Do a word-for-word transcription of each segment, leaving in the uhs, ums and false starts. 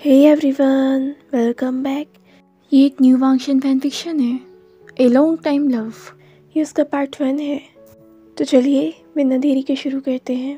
Hey everyone, welcome back. ये एक new वांगशन fan fiction है, ए लॉन्ग टाइम लव। ये उसका पार्ट वन है। तो चलिए बिना देरी के शुरू करते हैं।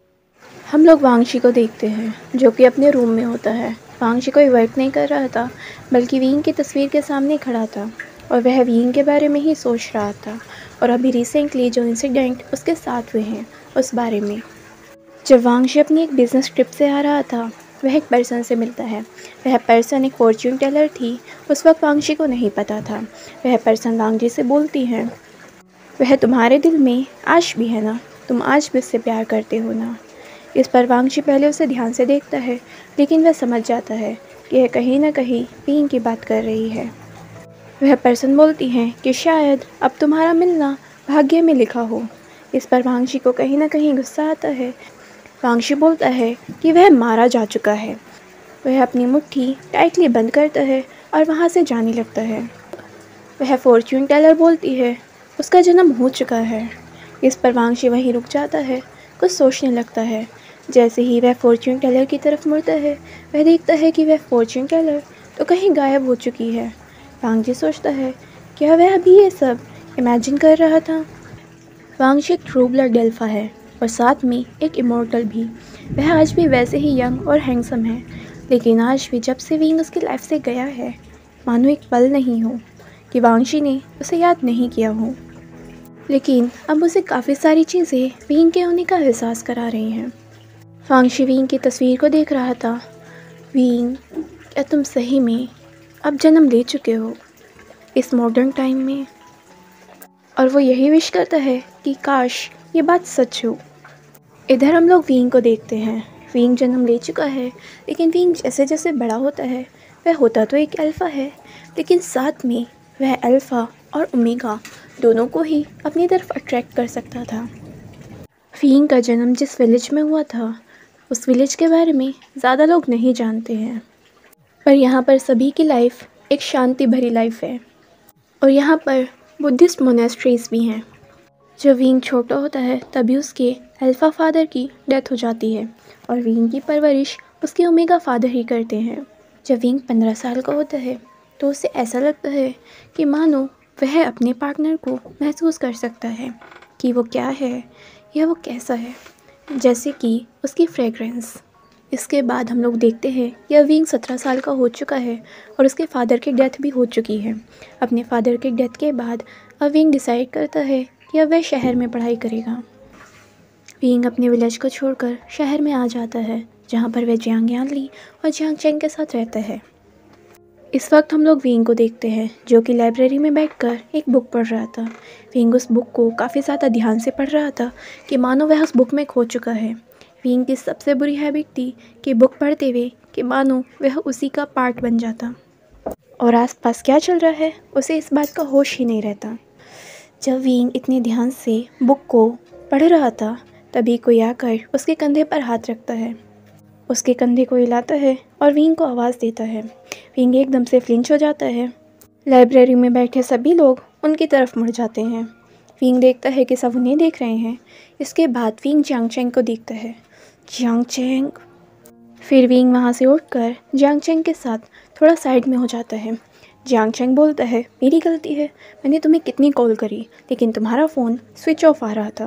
हम लोग वांगशी को देखते हैं जो कि अपने रूम में होता है। वांगशी कोई वर्क नहीं कर रहा था, बल्कि वींग की तस्वीर के सामने खड़ा था और वह वींग के बारे में ही सोच रहा था और अभी रिसेंटली जो इंसिडेंट उसके साथ हुए हैं उस बारे में। जब वांगशी अपनी एक बिज़नेस ट्रिप से आ रहा था, वह एक पर्सन से मिलता है। वह पर्सन एक फॉर्च्यून टेलर थी। उस वक्त वांगशी को नहीं पता था। वह पर्सन वांगशी से बोलती है, वह तुम्हारे दिल में आज भी है ना, तुम आज भी उससे प्यार करते हो ना। इस पर वांगशी पहले उसे ध्यान से देखता है, लेकिन वह समझ जाता है कि यह कहीं ना कहीं वींग की बात कर रही है। वह पर्सन बोलती है कि शायद अब तुम्हारा मिलना भाग्य में लिखा हो। इस पर वांगशी को कहीं ना कहीं गुस्सा आता है। वांगशी बोलता है कि वह मारा जा चुका है। वह अपनी मुट्ठी टाइटली बंद करता है और वहाँ से जाने लगता है। वह फॉर्च्यून टेलर बोलती है, उसका जन्म हो चुका है। इस पर वांगशी वहीं रुक जाता है, कुछ सोचने लगता है। जैसे ही वह फॉर्च्यून टेलर की तरफ मुड़ता है, वह देखता है कि वह फॉर्च्यून टेलर तो कहीं गायब हो चुकी है। वांगशी सोचता है, क्या वह अभी ये सब इमेजिन कर रहा था। वांगशी एक ट्रू ब्लड अल्फा है और साथ में एक इमॉर्टल भी। वह आज भी वैसे ही यंग और हैंडसम है, लेकिन आज भी जब से वींग उसकी लाइफ से गया है, मानो एक पल नहीं हो कि वांगशी ने उसे याद नहीं किया हो। लेकिन अब उसे काफ़ी सारी चीज़ें वींग के होने का एहसास करा रही हैं। वांगशी वींग की तस्वीर को देख रहा था। वींग, क्या तुम सही में अब जन्म ले चुके हो इस मॉडर्न टाइम में? और वो यही विश करता है कि काश ये बात सच हो। इधर हम लोग वींग को देखते हैं। वींग जन्म ले चुका है, लेकिन वींग जैसे जैसे बड़ा होता है, वह होता तो एक अल्फ़ा है, लेकिन साथ में वह अल्फ़ा और ओमेगा दोनों को ही अपनी तरफ अट्रैक्ट कर सकता था। वींग का जन्म जिस विलेज में हुआ था, उस विलेज के बारे में ज़्यादा लोग नहीं जानते हैं, पर यहाँ पर सभी की लाइफ एक शांति भरी लाइफ है। और यहाँ पर बुद्धिस्ट मोनेस्ट्रीज भी हैं। जब वींग छोटा होता है तभी उसके अल्फ़ा फादर की डेथ हो जाती है और वींग की परवरिश उसके ओमेगा फादर ही करते हैं। जब वींग पंद्रह साल का होता है तो उसे ऐसा लगता है कि मानो वह अपने पार्टनर को महसूस कर सकता है कि वो क्या है या वो कैसा है, जैसे कि उसकी फ्रेगरेंस। इसके बाद हम लोग देखते हैं यह वींग सत्रह साल का हो चुका है और उसके फादर की डेथ भी हो चुकी है। अपने फादर की डेथ के बाद अब वींग डिसाइड करता है कि अब वह शहर में पढ़ाई करेगा। वींग अपने विलेज को छोड़कर शहर में आ जाता है, जहाँ पर वह जियांग यानली और जियांग चेंग के साथ रहता है। इस वक्त हम लोग वींग को देखते हैं जो कि लाइब्रेरी में बैठकर एक बुक पढ़ रहा था। वींग उस बुक को काफ़ी ज़्यादा ध्यान से पढ़ रहा था कि मानो वह उस बुक में खो चुका है। वींग की सबसे बुरी हैबिट थी कि बुक पढ़ते हुए कि मानो वह उसी का पार्ट बन जाता और आसपास क्या चल रहा है उसे इस बात का होश ही नहीं रहता। जब वींग इतने ध्यान से बुक को पढ़ रहा था, तभी कोई आकर उसके कंधे पर हाथ रखता है, उसके कंधे को हिलाता है और वींग को आवाज़ देता है। वींग एकदम से फ्लिंच हो जाता है। लाइब्रेरी में बैठे सभी लोग उनकी तरफ मुड़ जाते हैं। वींग देखता है कि सब उन्हें देख रहे हैं। इसके बाद वींग जियांग चेंग को देखता है। Jiang Cheng. फिर वींग वहाँ से उठकर जियांग चेंग के साथ थोड़ा साइड में हो जाता है। जियांग चेंग बोलता है, मेरी गलती है, मैंने तुम्हें कितनी कॉल करी लेकिन तुम्हारा फ़ोन स्विच ऑफ आ रहा था।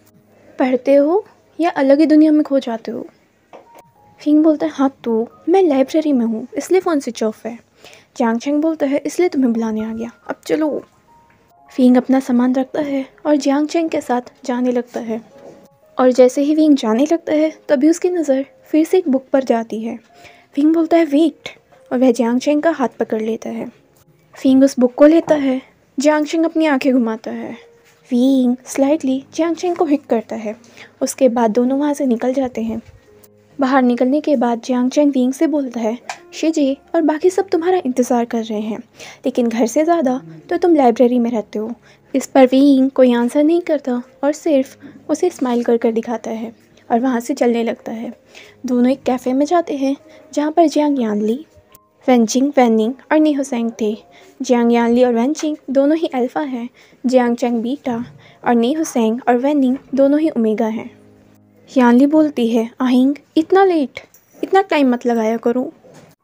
पढ़ते हो या अलग ही दुनिया में खो जाते हो? वींग बोलता है, हाँ तो मैं लाइब्रेरी में हूँ इसलिए फ़ोन स्विच ऑफ है। जियांग चेंग बोलता है, इसलिए तुम्हें बुलाने आ गया, अब चलो। वींग अपना सामान रखता है और जियांग चेंग के साथ जाने लगता है। और जैसे ही वींग जाने लगता है तभी उसकी नज़र फिर से एक बुक पर जाती है। वींग बोलता है, वेट, और वह जियांग चेंग का हाथ पकड़ लेता है। वींग उस बुक को लेता है। जियांग चेंग अपनी आंखें घुमाता है। वींग स्लाइटली जियांग चेंग को हिट करता है। उसके बाद दोनों वहाँ से निकल जाते हैं। बाहर निकलने के बाद जियांग चेंग वींग से बोलता है, शिजे और बाकी सब तुम्हारा इंतज़ार कर रहे हैं, लेकिन घर से ज़्यादा तो तुम लाइब्रेरी में रहते हो। इस पर वींग कोई आंसर नहीं करता और सिर्फ उसे स्माइल कर कर दिखाता है और वहाँ से चलने लगता है। दोनों एक कैफ़े में जाते हैं जहाँ पर जियांग यानली, वेनचिंग, वैनिंग और नी हुसैंग थे। जियांग यानली और वेनचिंग दोनों ही अल्फ़ा हैं। जियांग चेंग बीटा और नी हुसैंग और वैनिंग दोनों ही ओमेगा हैं। यानली बोलती है, आहिंग, इतना लेट, इतना टाइम मत लगाया करो।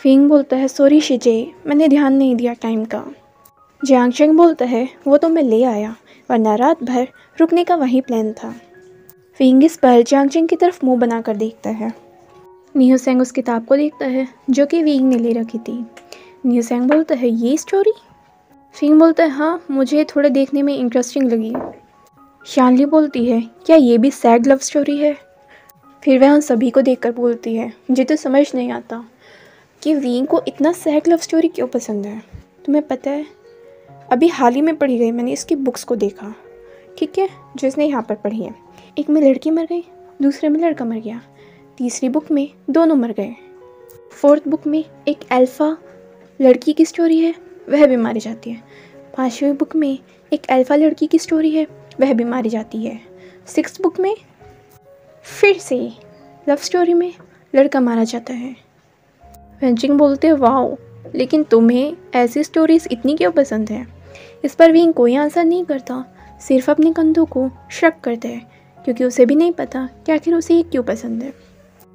फिंग बोलता है सॉरी शिजे, मैंने ध्यान नहीं दिया टाइम का। जियांग चेंग बोलता है वो तो मैं ले आया, वरना रात भर रुकने का वही प्लान था। फिंग इस पर जियांग चेंग की तरफ मुंह बनाकर देखता है। नियो सेंग उस किताब को देखता है जो कि विंग ने ले रखी थी। नियो सेंग बोलता है ये स्टोरी? फिंग बोलता है हाँ, मुझे थोड़ा देखने में इंटरेस्टिंग लगी। शानली बोलती है क्या ये भी सैड लव स्टोरी है? फिर वह उन सभी को देखकर बोलती है मुझे तो समझ नहीं आता कि विंग को इतना सैड लव स्टोरी क्यों पसंद है। तुम्हें पता है, अभी हाल ही में पढ़ी गई मैंने इसकी बुक्स को देखा, ठीक है, जो इसने यहाँ पर पढ़ी है। एक में लड़की मर गई, दूसरे में लड़का मर गया, तीसरी बुक में दोनों मर गए, फोर्थ बुक में एक अल्फ़ा लड़की की स्टोरी है, वह भी मारी जाती है, पांचवी बुक में एक अल्फ़ा लड़की की स्टोरी है, वह भी मारी जाती है, सिक्स्थ बुक में फिर से लव स्टोरी में लड़का मारा जाता है। वेंचिंग बोलते हैं वाओ, लेकिन तुम्हें ऐसी स्टोरीज इतनी क्यों पसंद है? इस पर विंग कोई आंसर नहीं करता, सिर्फ अपने कंधों को श्रक करता है, क्योंकि उसे भी नहीं पता कि आखिर उसे ये क्यों पसंद है।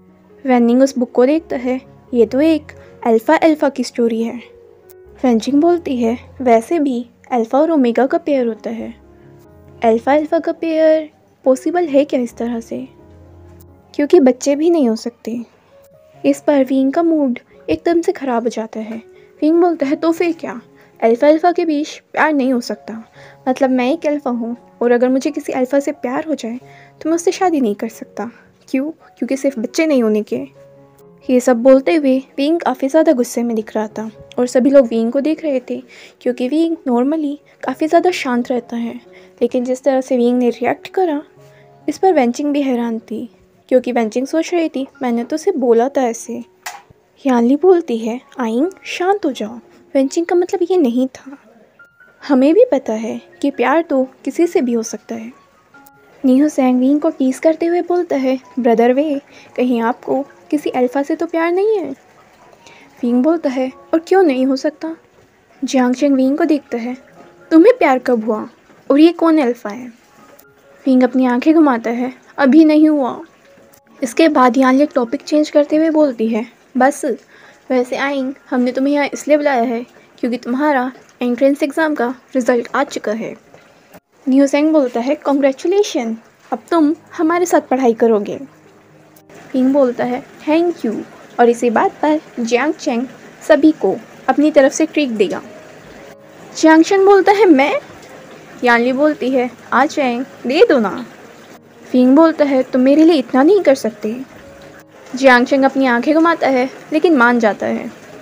वेनिंग उस बुक को देखता है, ये तो एक अल्फ़ा अल्फ़ा की स्टोरी है। वेंचिंग बोलती है वैसे भी अल्फ़ा और ओमेगा का पेयर होता है, अल्फ़ा अल्फ़ा का पेयर पॉसिबल है क्या इस तरह से? क्योंकि बच्चे भी नहीं हो सकते। इस पर विंग का मूड एकदम से ख़राब हो जाता है। विंग बोलता है तो फिर क्या, अल्फ़ा अल्फ़ा के बीच प्यार नहीं हो सकता? मतलब मैं एक अल्फ़ा हूँ और अगर मुझे किसी अल्फ़ा से प्यार हो जाए तो मैं उससे शादी नहीं कर सकता। क्यों? क्योंकि सिर्फ बच्चे नहीं होने के। ये सब बोलते हुए विंग काफ़ी ज़्यादा गुस्से में दिख रहा था और सभी लोग विंग को देख रहे थे, क्योंकि विंग नॉर्मली काफ़ी ज़्यादा शांत रहता है, लेकिन जिस तरह से विंग ने रिएक्ट करा इस पर वेंचिंग भी हैरान थी, क्योंकि वेंचिंग सोच रही थी मैंने तो उसे बोला था ऐसे। यानली बोलती है आइंग शांत हो जाओ, वेंचिंग का मतलब ये नहीं था, हमें भी पता है कि प्यार तो किसी से भी हो सकता है। नियो सेंग विंग को टीज करते हुए बोलता है ब्रदर वे, कहीं आपको किसी अल्फ़ा से तो प्यार नहीं है? विंग बोलता है और क्यों नहीं हो सकता? जियांग चेंग विंग को देखता है, तुम्हें प्यार कब हुआ और ये कौन अल्फ़ा है? विंग अपनी आंखें घुमाता है, अभी नहीं हुआ। इसके बाद यानली एक टॉपिक चेंज करते हुए बोलती है बस, वैसे आइंग हमने तुम्हें यहाँ इसलिए बुलाया है क्योंकि तुम्हारा एंट्रेंस एग्ज़ाम का रिज़ल्ट आ चुका है। नियो सेंग बोलता है कॉन्ग्रेचुलेशन, अब तुम हमारे साथ पढ़ाई करोगे। विंग बोलता है थैंक यू, और इसी बात पर जियांग चेंग सभी को अपनी तरफ से ट्रीट देगा। जियांग चेंग बोलता है मैं? यानली बोलती है आ चेंग दे दो ना। विंग बोलता है तुम मेरे लिए इतना नहीं कर सकते। जियांग चेंग अपनी आंखें घुमाता है लेकिन मान जाता है।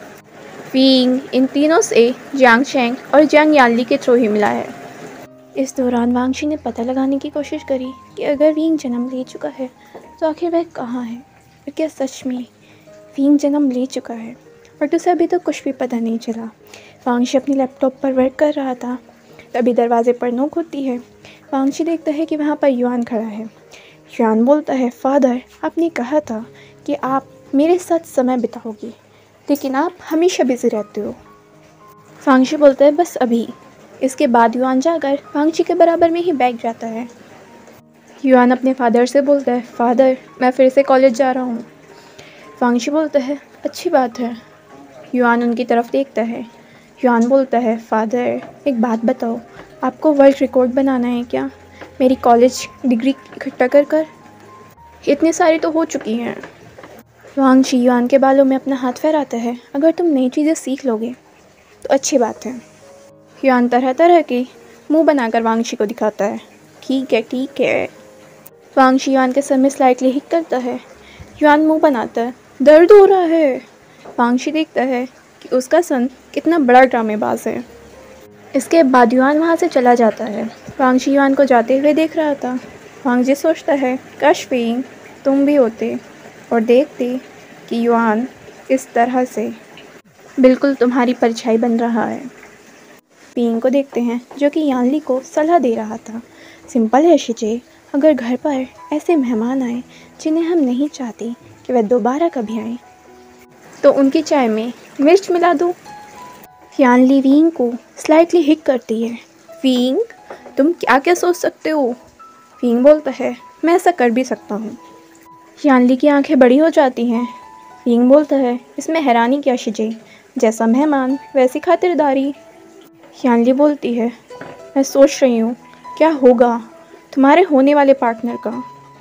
विंग इन तीनों से जियांग चेंग और जियांग यानली के थ्रू ही मिला है। इस दौरान वांगशी ने पता लगाने की कोशिश करी कि अगर विंग जन्म ले चुका है तो आखिर वह कहाँ है, और क्या सच में विंग जन्म ले चुका है, बट उसे अभी तक तो कुछ भी पता नहीं चला। वांगशी अपनी लैपटॉप पर वर्क कर रहा था, तभी दरवाजे पर नोक होती है। वांगशी देखता है कि वहाँ पर युआन खड़ा है। युआन बोलता है फादर, आपने कहा था कि आप मेरे साथ समय बिताओगे, लेकिन आप हमेशा बिजी रहते हो। वांगशी बोलता है बस अभी। इसके बाद युआन जाकर वांगशी के बराबर में ही बैठ जाता है। युआन अपने फादर से बोलता है फादर मैं फिर से कॉलेज जा रहा हूँ। वांगशी बोलता है अच्छी बात है। युआन उनकी तरफ देखता है। युआन बोलता है फादर एक बात बताओ, आपको वर्ल्ड रिकॉर्ड बनाना है क्या मेरी कॉलेज डिग्री इकट्ठा कर कर? इतनी सारी तो हो चुकी हैं। वांगशी युआन के बालों में अपना हाथ फहराता है, अगर तुम नई चीज़ें सीख लोगे तो अच्छी बात है। युआन तरह तरह के मुंह बनाकर वांगशी को दिखाता है, ठीक है ठीक है। वांगशी युआन के सर में स्लाइटली हिट करता है। युआन मुंह बनाता है, दर्द हो रहा है। वांगशी देखता है कि उसका सन कितना बड़ा ड्रामेबाज है। इसके बाद युआन वहाँ से चला जाता है। वांगशी युआन को जाते हुए देख रहा था। वांगशी सोचता है काश विंग तुम भी होते और देखते कि युआन इस तरह से बिल्कुल तुम्हारी परछाई बन रहा है। विंग को देखते हैं जो कि यानली को सलाह दे रहा था, सिंपल है शिजे, अगर घर पर ऐसे मेहमान आए जिन्हें हम नहीं चाहते कि वह दोबारा कभी आए तो उनकी चाय में मिर्च मिला दो। यानली विंग को स्लाइटली हिट करती है। विंग तुम क्या क्या सोच सकते हो? विंग बोलता है मैं ऐसा कर भी सकता हूँ। यानली की आंखें बड़ी हो जाती हैं। वींग बोलता है, इसमें हैरानी क्या शिजे, जैसा मेहमान वैसी खातिरदारी। यानली बोलती है, मैं सोच रही हूँ क्या होगा तुम्हारे होने वाले पार्टनर का।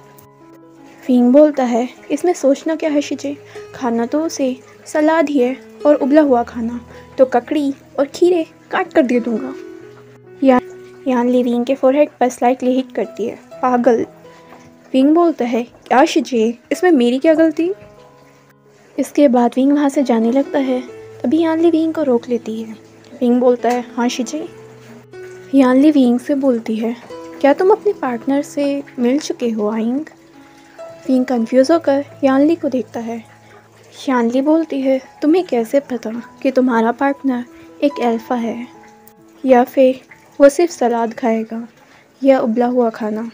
वींग बोलता है, इसमें सोचना क्या है शिजे, खाना तो उसे सलाद ही है और उबला हुआ खाना तो ककड़ी और खीरे काट कर दे दूँगा। या यानली वींग के फोरहेड पर स्लाइटली हिट करती है, पागल। वींग बोलता है, क्या शिजे, इसमें मेरी क्या गलती। इसके बाद वींग वहाँ से जाने लगता है, तभी यानली वींग को रोक लेती है। वींग बोलता है, हाँ शिजे। यानली वींग से बोलती है, क्या तुम अपने पार्टनर से मिल चुके हो आइंग। वींग कंफ्यूज होकर यानली को देखता है। यानली बोलती है, तुम्हें कैसे पता कि तुम्हारा पार्टनर एक अल्फा है, या फिर वो सिर्फ सलाद खाएगा या उबला हुआ खाना।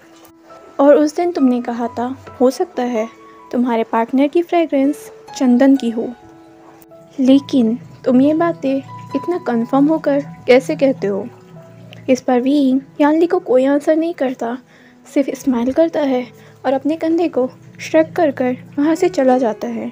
और उस दिन तुमने कहा था हो सकता है तुम्हारे पार्टनर की फ्रेगरेंस चंदन की हो, लेकिन तुम ये बातें इतना कंफर्म होकर कैसे कहते हो। इस पर वींग यानली को कोई आंसर नहीं करता, सिर्फ स्माइल करता है और अपने कंधे को श्रग कर कर वहाँ से चला जाता है।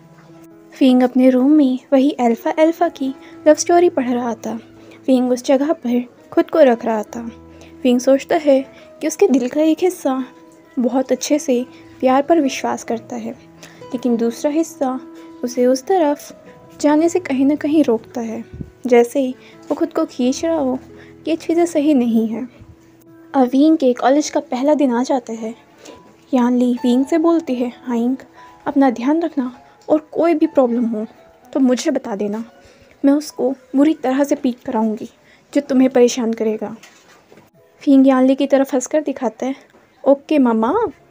वींग अपने रूम में वही अल्फा अल्फा की लव स्टोरी पढ़ रहा था। वींग उस जगह पर खुद को रख रहा था। वींग सोचता है कि उसके दिल का एक हिस्सा बहुत अच्छे से प्यार पर विश्वास करता है, लेकिन दूसरा हिस्सा उसे उस तरफ जाने से कहीं ना कहीं रोकता है, जैसे ही वो खुद को खींच रहा हो कि ये चीज़ें सही नहीं है। अब वींग के कॉलेज का पहला दिन आ जाता है। यानली वींग से बोलती है, आइंग अपना ध्यान रखना और कोई भी प्रॉब्लम हो तो मुझे बता देना, मैं उसको बुरी तरह से पीट कराऊंगी जो तुम्हें परेशान करेगा। वींग यानली की तरफ हंसकर दिखाता है, ओके मामा।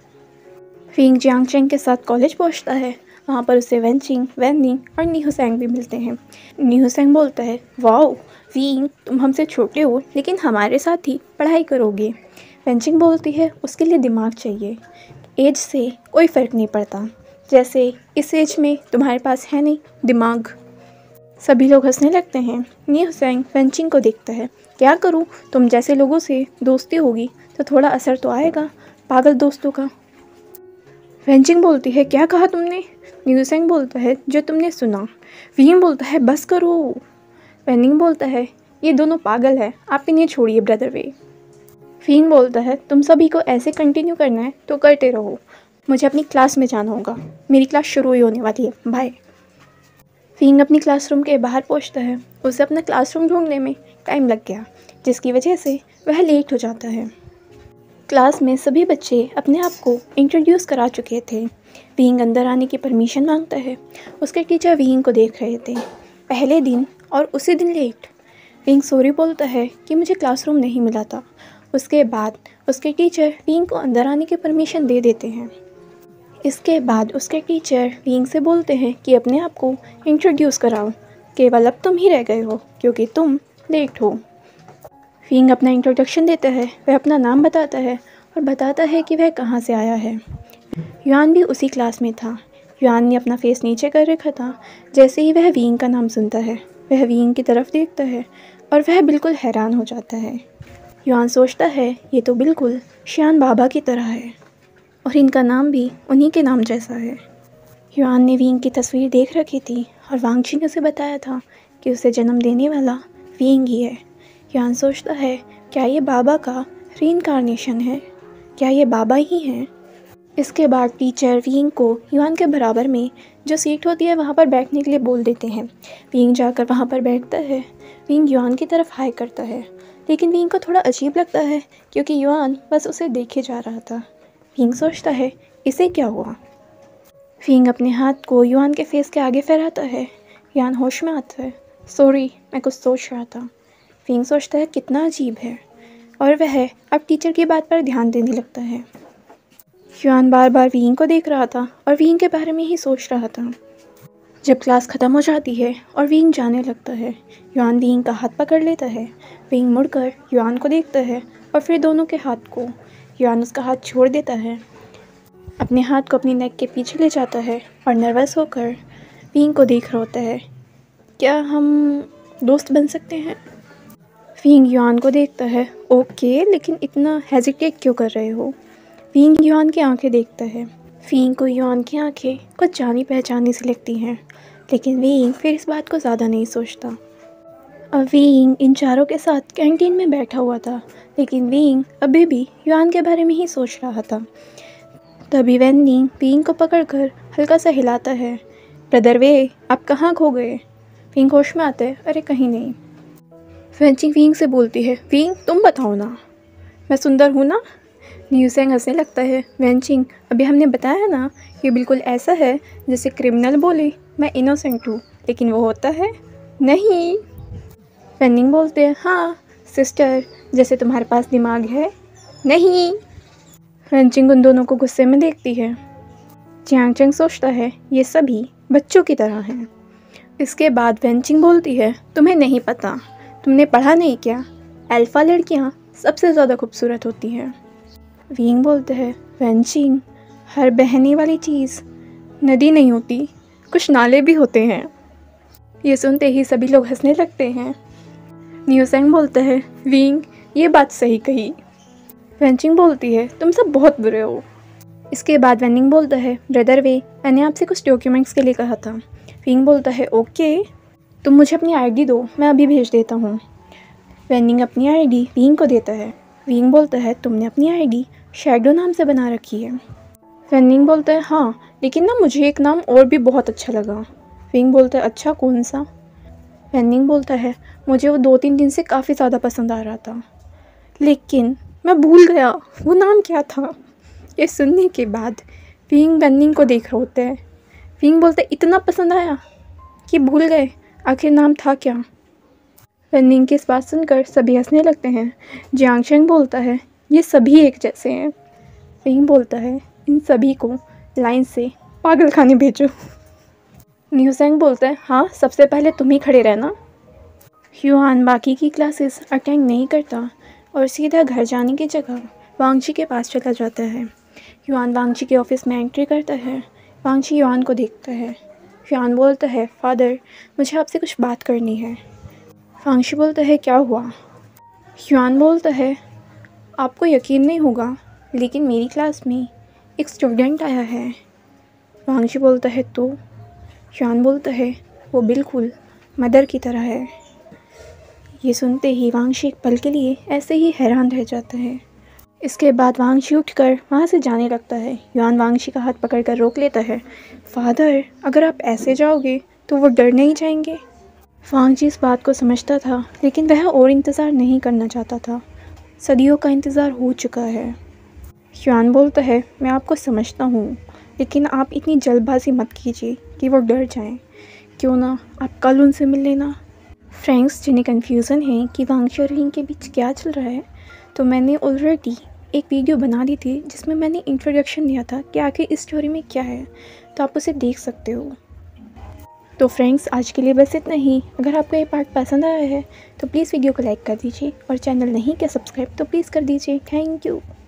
वींग जियांग चेंग के साथ कॉलेज पहुंचता है। वहाँ पर उसे वेंचिंग, वैनिंग और नीहुसेंग भी मिलते हैं। नीहुसेंग बोलता है, वाओ वींग, तुम हमसे छोटे हो लेकिन हमारे साथ ही पढ़ाई करोगे। वेंचिंग बोलती है, उसके लिए दिमाग चाहिए, एज से कोई फ़र्क नहीं पड़ता, जैसे इस एज में तुम्हारे पास है नहीं दिमाग। सभी लोग हंसने लगते हैं। नीहुसेंग वेंचिंग को देखता है, क्या करूँ, तुम जैसे लोगों से दोस्ती होगी तो थोड़ा असर तो आएगा पागल दोस्तों का। वेंचिंग बोलती है, क्या कहा तुमने। नीहुसेंग बोलता है, जो तुमने सुना। वींग बोलता है, बस करो। वेनिंग बोलता है, ये दोनों पागल है, आप इन्हें छोड़िए ब्रदर वे। वींग बोलता है, तुम सभी को ऐसे कंटिन्यू करना है तो करते रहो, मुझे अपनी क्लास में जाना होगा, मेरी क्लास शुरू ही होने वाली है, बाय। वींग अपनी क्लासरूम के बाहर पहुंचता है। उसे अपना क्लासरूम ढूंढने में टाइम लग गया, जिसकी वजह से वह लेट हो जाता है। क्लास में सभी बच्चे अपने आप को इंट्रोड्यूस करा चुके थे। वींग अंदर आने की परमिशन मांगता है। उसके टीचर वींग को देख रहे थे, पहले दिन और उसी दिन लेट। वींग सॉरी बोलता है कि मुझे क्लासरूम नहीं मिला था। उसके बाद उसके टीचर वींग को अंदर आने की परमिशन दे देते हैं। इसके बाद उसके टीचर वींग से बोलते हैं कि अपने आप को इंट्रोड्यूस कराओ, केवल अब तुम ही रह गए हो क्योंकि तुम लेट हो। वींग अपना इंट्रोडक्शन देता है, वह अपना नाम बताता है और बताता है कि वह कहाँ से आया है। युआन भी उसी क्लास में था। युआन ने अपना फेस नीचे कर रखा था। जैसे ही वह वींग का नाम सुनता है, वह वींग की तरफ देखता है और वह बिल्कुल हैरान हो जाता है। युआन सोचता है, ये तो बिल्कुल शियान बाबा की तरह है और इनका नाम भी उन्हीं के नाम जैसा है। युआन ने वींग की तस्वीर देख रखी थी और वांगची ने उसे बताया था कि उसे जन्म देने वाला वींग ही है। युआन सोचता है, क्या ये बाबा का रीइंकार्नेशन है, क्या ये बाबा ही हैं। इसके बाद टीचर वींग को युआन के बराबर में जो सीट होती है वहाँ पर बैठने के लिए बोल देते हैं। वींग जाकर वहाँ पर बैठता है। वींग युआन की तरफ हाय करता है, लेकिन वींग को थोड़ा अजीब लगता है क्योंकि युआन बस उसे देखे जा रहा था। वींग सोचता है, इसे क्या हुआ। वींग अपने हाथ को युआन के फेस के आगे फहराता है। युआन होश में आता है, सॉरी मैं कुछ सोच रहा था। वींग सोचता है, कितना अजीब है, और वह अब टीचर की बात पर ध्यान देने लगता है। युआन बार बार वींग को देख रहा था और वींग के बारे में ही सोच रहा था। जब क्लास ख़त्म हो जाती है और वींग जाने लगता है, युआन वींग का हाथ पकड़ लेता है। वींग मुड़कर युआन को देखता है और फिर दोनों के हाथ को। युआन उसका हाथ छोड़ देता है, अपने हाथ को अपनी नेक के पीछे ले जाता है और नर्वस होकर वींग को देख रहा होता है, क्या हम दोस्त बन सकते हैं। वींग युआन को देखता है, ओके, लेकिन इतना हेजिटेट क्यों कर रहे हो। वींग युआन की आंखें देखता है, वीइंग को युआन की आंखें कुछ जानी पहचानी सी लगती हैं, लेकिन वीइंग फिर इस बात को ज़्यादा नहीं सोचता। अब वीइंग इन चारों के साथ कैंटीन में बैठा हुआ था, लेकिन वीइंग अभी भी युआन के बारे में ही सोच रहा था। तभी वेनलिंग वीइंग को पकड़कर हल्का सा हिलाता है। ब्रदर वे, आप कहाँ खो गए? वीइंग होश में आते, अरे कहीं नहीं। वेनचिंग वीइंग से बोलती है, वीइंग तुम बताओ ना, मैं सुंदर हूँ ना? न्यूसेंग हंसने लगता है, वेनचिंग अभी हमने बताया ना, ये बिल्कुल ऐसा है जैसे क्रिमिनल बोले मैं इनोसेंट हूँ, लेकिन वो होता है नहीं। वेनिंग बोलते हैं, हाँ सिस्टर, जैसे तुम्हारे पास दिमाग है नहीं। वेनचिंग उन दोनों को गुस्से में देखती है। जियांग चेंग सोचता है ये सभी बच्चों की तरह हैं। इसके बाद वेनचिंग बोलती है, तुम्हें नहीं पता, तुमने पढ़ा नहीं क्या, अल्फ़ा लड़कियाँ सबसे ज़्यादा खूबसूरत होती हैं। वीइंग बोलते हैं, वेनचिंग हर बहने वाली चीज़ नदी नहीं होती, कुछ नाले भी होते हैं। ये सुनते ही सभी लोग हंसने लगते हैं। न्यूसेंग बोलता है, वीइंग ये बात सही कही। वेनचिंग बोलती है, तुम सब बहुत बुरे हो। इसके बाद वेनिंग बोलता है, ब्रदर वे, मैंने आपसे कुछ डॉक्यूमेंट्स के लिए कहा था। वीइंग बोलता है, ओके, तुम मुझे अपनी आईडी दो, मैं अभी भेज देता हूँ। वेनिंग अपनी आईडी वीइंग को देता है। वीइंग बोलता है, तुमने अपनी आईडी शैडो नाम से बना रखी है। वेनिंग बोलता है, हाँ, लेकिन ना मुझे एक नाम और भी बहुत अच्छा लगा। वीइंग बोलता है, अच्छा कौन सा? वेनिंग बोलता है, मुझे वो दो तीन दिन से काफ़ी ज़्यादा पसंद आ रहा था, लेकिन मैं भूल गया वो नाम क्या था। ये सुनने के बाद वीइंग वेनिंग को देख रहे होते हैं। वीइंग बोलता है, इतना पसंद आया कि भूल गए, आखिर नाम था क्या? वेनिंग की इस बात सुनकर सभी हंसने लगते हैं। जियांग चेंग बोलता है, ये सभी एक जैसे हैं। वीइंग बोलता है, इन सभी को लाइन से पागल खाने भेजो। न्यूसेंग बोलता है, हाँ सबसे पहले तुम ही खड़े रहना। युआन बाकी की क्लासेस अटेंड नहीं करता और सीधा घर जाने की जगह वांगची के पास चला जाता है। युआन वांगची के ऑफिस में एंट्री करता है। वांगची युआन को देखता है। युआन बोलता है, फादर मुझे आपसे कुछ बात करनी है। वांगची बोलता है, क्या हुआ? युआन बोलता है, आपको यकीन नहीं होगा, लेकिन मेरी क्लास में एक स्टूडेंट आया है। वांगची बोलता है, तो? युआन बोलता है, वो बिल्कुल मदर की तरह है। ये सुनते ही वांगची एक पल के लिए ऐसे ही हैरान रह जाता है। इसके बाद वांगची उठकर वहाँ से जाने लगता है। युआन वांगची का हाथ पकड़कर रोक लेता है। फादर, अगर आप ऐसे जाओगे तो वो डर नहीं जाएंगे? वांगची इस बात को समझता था, लेकिन वह और इंतज़ार नहीं करना चाहता था। सदियों का इंतज़ार हो चुका है। युआन बोलता है, मैं आपको समझता हूँ, लेकिन आप इतनी जल्दबाजी मत कीजिए कि वो डर जाएं। क्यों ना आप कल उनसे मिल लेना। फ्रेंड्स, जिन्हें कन्फ्यूज़न है कि वांगची और वीइंग के बीच क्या चल रहा है, तो मैंने ऑलरेडी एक वीडियो बना दी थी जिसमें मैंने इंट्रोडक्शन दिया था कि आखिर इस स्टोरी में क्या है, तो आप उसे देख सकते हो। तो फ्रेंड्स, आज के लिए बस इतना ही। अगर आपको ये पार्ट पसंद आया है तो प्लीज़ वीडियो को लाइक कर दीजिए और चैनल नहीं किया सब्सक्राइब तो प्लीज़ कर दीजिए। Thank you.